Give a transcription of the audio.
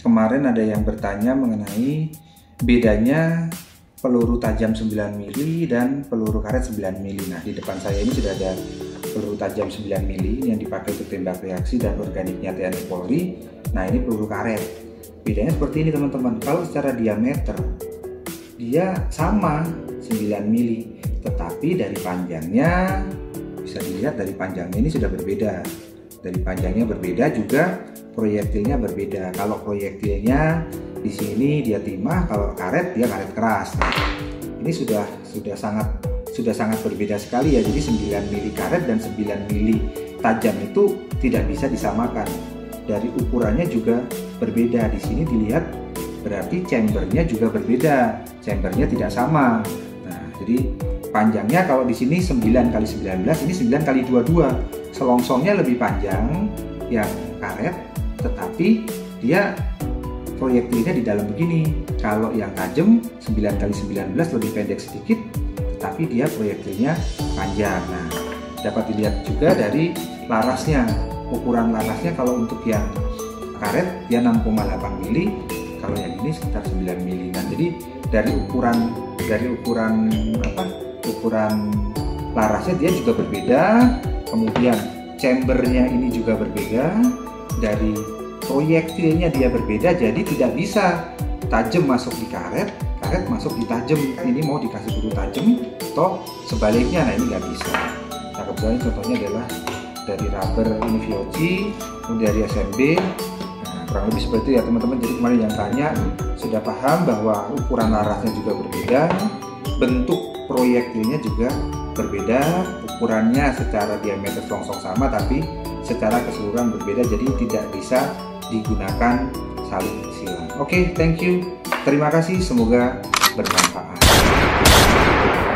kemarin ada yang bertanya mengenai bedanya peluru tajam 9 mili dan peluru karet 9 mili. Nah, di depan saya ini sudah ada peluru tajam 9 mili yang dipakai untuk tembak reaksi dan organiknya TNI Polri. Nah, ini peluru karet. Bedanya seperti ini teman-teman. Kalau secara diameter dia sama 9 mili, tetapi dari panjangnya bisa dilihat, dari panjangnya ini sudah berbeda. Dari panjangnya berbeda juga proyektilnya berbeda. Kalau proyektilnya di sini dia timah, kalau karet dia karet keras. Nah, ini sudah sangat berbeda sekali ya. Jadi 9 mili karet dan 9 mili tajam itu tidak bisa disamakan. Dari ukurannya juga berbeda. Di sini dilihat berarti chambernya juga berbeda. Chambernya tidak sama. Nah, jadi panjangnya kalau di sini 9 kali 19, ini 9 kali 22. Selongsongnya lebih panjang yang karet, tetapi dia proyektilnya di dalam begini. Kalau yang tajam 9 kali 19 lebih pendek sedikit, tetapi dia proyektilnya panjang. Nah, dapat dilihat juga dari larasnya. Ukuran larasnya kalau untuk yang karet dia 6,8 mili, kalau yang ini sekitar 9 mili. Nah, jadi dari ukuran larasnya dia juga berbeda. Kemudian chambernya ini juga berbeda. Dari proyektilnya dia berbeda, jadi tidak bisa tajam masuk di karet, karet masuk di tajam. Ini mau dikasih peluru tajam atau sebaliknya. Nah, ini nggak bisa. Nah, kebetulan contohnya adalah dari rubber ini VOC, kemudian dari SMB. Nah, kurang lebih seperti itu ya teman-teman. Jadi kemarin yang tanya sudah paham bahwa ukuran larasnya juga berbeda, bentuk proyektilnya juga berbeda, ukurannya secara diameter selongsong sama tapi secara keseluruhan berbeda, jadi tidak bisa digunakan saling silang. Oke, thank you. Terima kasih, semoga bermanfaat.